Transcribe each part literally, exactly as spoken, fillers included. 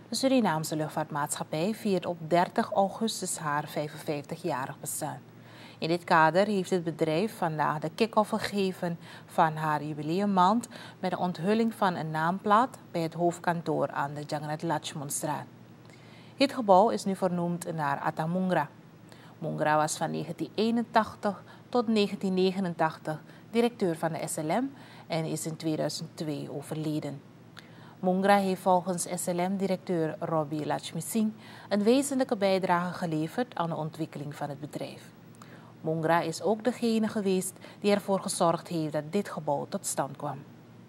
De Surinaamse luchtvaartmaatschappij viert op dertig augustus haar vijfenvijftigjarig bestaan. In dit kader heeft het bedrijf vandaag de kick-off gegeven van haar jubileummaand met de onthulling van een naamplaat bij het hoofdkantoor aan de Jagannat Lakshmanstraat. Het gebouw is nu vernoemd naar Atta Mungra. Mungra was van negentien eenentachtig tot negentien negenentachtig directeur van de S L M en is in tweeduizend twee overleden. Mungra heeft volgens S L M-directeur Robbie Lakshmi-Singh een wezenlijke bijdrage geleverd aan de ontwikkeling van het bedrijf. Mungra is ook degene geweest die ervoor gezorgd heeft dat dit gebouw tot stand kwam.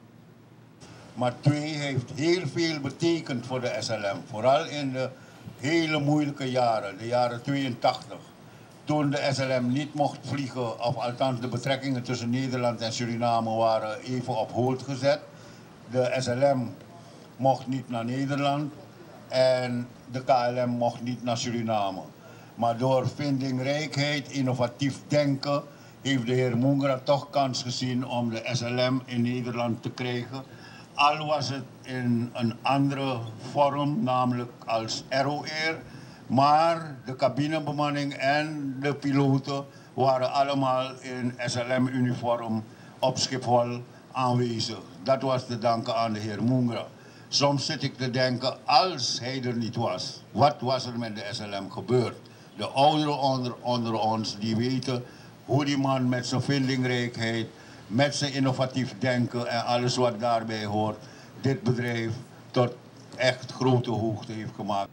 Maar twee heeft heel veel betekend voor de S L M, vooral in de hele moeilijke jaren, de jaren tweeëntachtig. Toen de S L M niet mocht vliegen, of althans de betrekkingen tussen Nederland en Suriname waren even op hold gezet. De S L M mocht niet naar Nederland en de K L M mocht niet naar Suriname. Maar door vindingrijkheid, innovatief denken, heeft de heer Mungra toch kans gezien om de S L M in Nederland te krijgen. Al was het in een andere vorm, namelijk als Aero Air. Maar de cabinebemanning en de piloten waren allemaal in S L M-uniform op Schiphol aanwezig. Dat was te danken aan de heer Mungra. Soms zit ik te denken, als hij er niet was, wat was er met de S L M gebeurd? De ouderen onder, onder ons die weten hoe die man met zijn vindingrijkheid, met zijn innovatief denken en alles wat daarbij hoort, dit bedrijf tot echt grote hoogte heeft gemaakt.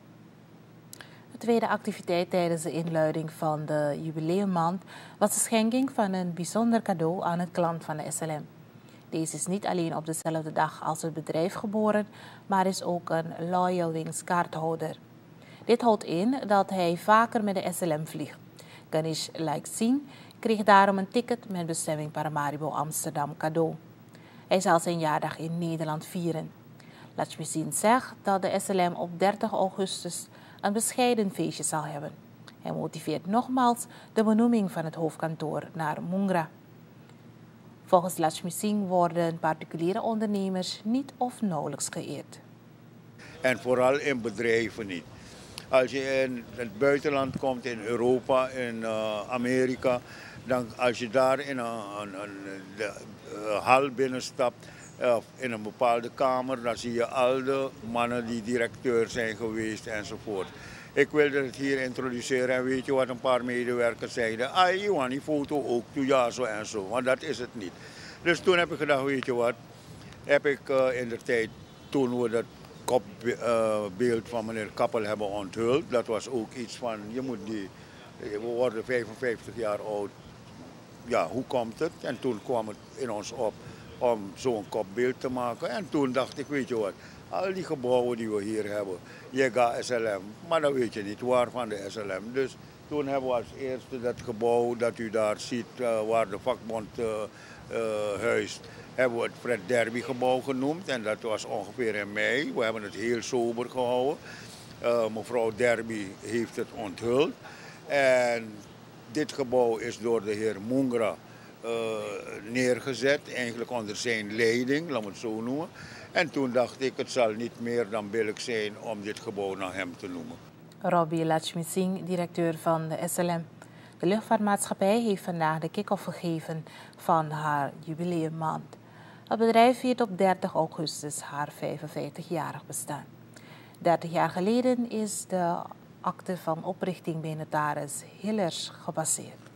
De tweede activiteit tijdens de inluiding van de jubileummaand was de schenking van een bijzonder cadeau aan het klant van de S L M. Deze is niet alleen op dezelfde dag als het bedrijf geboren, maar is ook een Loyal Wings kaarthouder. Dit houdt in dat hij vaker met de S L M vliegt. Ganesh Like Singh kreeg daarom een ticket met bestemming Paramaribo Amsterdam cadeau. Hij zal zijn jaardag in Nederland vieren. Lakshmi-Singh zegt dat de S L M op dertig augustus een bescheiden feestje zal hebben. Hij motiveert nogmaals de benoeming van het hoofdkantoor naar Mungra. Volgens Lakshmi-Singh worden particuliere ondernemers niet of nauwelijks geëerd. En vooral in bedrijven niet. Als je in het buitenland komt, in Europa, in uh, Amerika, dan als je daar in een, een, een de, uh, hal binnenstapt, uh, in een bepaalde kamer, dan zie je al de mannen die directeur zijn geweest enzovoort. Ik wilde het hier introduceren en weet je wat een paar medewerkers zeiden? Ah, je want die foto ook, toe ja zo en zo, maar dat is het niet. Dus toen heb ik gedacht, weet je wat, heb ik uh, in de tijd, toen we dat kopbeeld van meneer Kappel hebben onthuld. Dat was ook iets van, je moet die, we worden vijfenvijftig jaar oud. Ja, hoe komt het? En toen kwam het in ons op om zo'n kopbeeld te maken. En toen dacht ik, weet je wat, al die gebouwen die we hier hebben, Jega S L M, maar dan weet je niet waar van de S L M. Dus toen hebben we als eerste dat gebouw dat u daar ziet, uh, waar de vakbond uh, uh, huist, hebben we het Fred Derby gebouw genoemd en dat was ongeveer in mei. We hebben het heel sober gehouden. Uh, mevrouw Derby heeft het onthuld. En dit gebouw is door de heer Mungra uh, neergezet, eigenlijk onder zijn leiding, laat me het zo noemen. En toen dacht ik, het zal niet meer dan billig zijn om dit gebouw naar hem te noemen. Robbie Lakshmi-Singh, directeur van de S L M. De luchtvaartmaatschappij heeft vandaag de kick-off gegeven van haar jubileummaand. Het bedrijf viert op dertig augustus haar vijfenvijftigjarig bestaan. dertig jaar geleden is de akte van oprichting bij notaris Hillers gebaseerd.